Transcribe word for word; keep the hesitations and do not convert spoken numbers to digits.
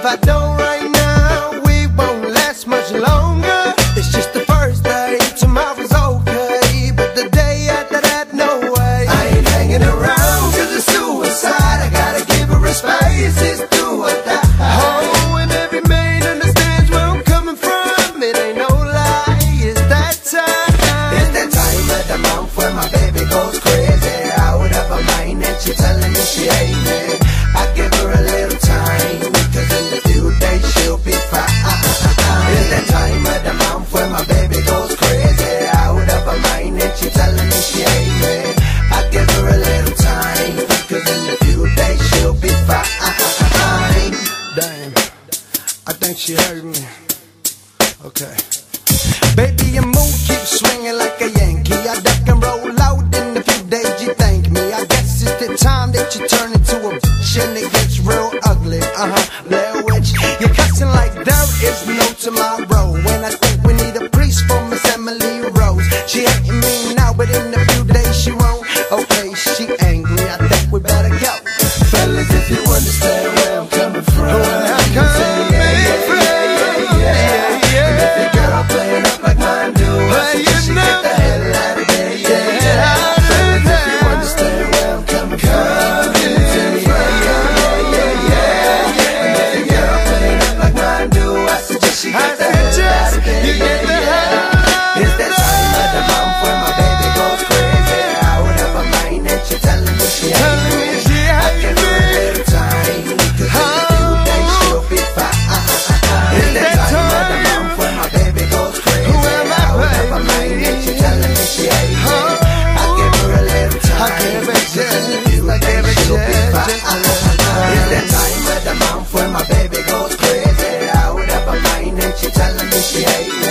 I don't right now, we won't last much longer. It's just the first day, tomorrow's okay, but the day after that, no way. I ain't hanging around till the suicide. I gotta give her a space, it's do or die. Oh, and every man understands where I'm coming from. It ain't no lie, it's that time. It's that time of the month when my baby goes crazy, out of her mind, and she telling me she ain't me. I give her a little time, cause in a few days she'll be fine. It's that time of the month when my baby goes crazy, out of her mind, and she telling me she ain't me. I give her a little time, cause in a few days she'll be fine. Damn, I think she heard me. Okay. Baby, your mood keeps swinging like a Yankee. I duck and roll out in a few days, you thank me. I guess it's the time that you turn into a bitch and it gets real ugly. Uh-huh, Blair Witch. You're cussing like there is no tomorrow. When I think we need a priest for Miss Emily Rose. She hating me now, but in a few days she won't. Okay, she angry, I think we better go. Fellas, if you understand where I'm coming from, where I'm coming from, yeah, yeah, yeah, yeah, yeah. And if your girl playing up like mine do, I suggest she get the hell out of there, yeah, yeah. Fellas, if you understand where I'm coming from, yeah, yeah, yeah, yeah, yeah. And if your girl playing up like mine do, I suggest she get the hell out of there, yeah, yeah. It's that time of the month when my baby goes crazy, out of her mind, and she telling me she ain't me. I give her a little time, cause in a few days she'll be fine. It's that time of the month when my baby goes crazy, out of her mind, and she telling me she ain't me. I give her a little time, cause in a few days she'll be fine. It's that time of the month when my baby goes crazy, out of her mind, and she telling me she ain't me.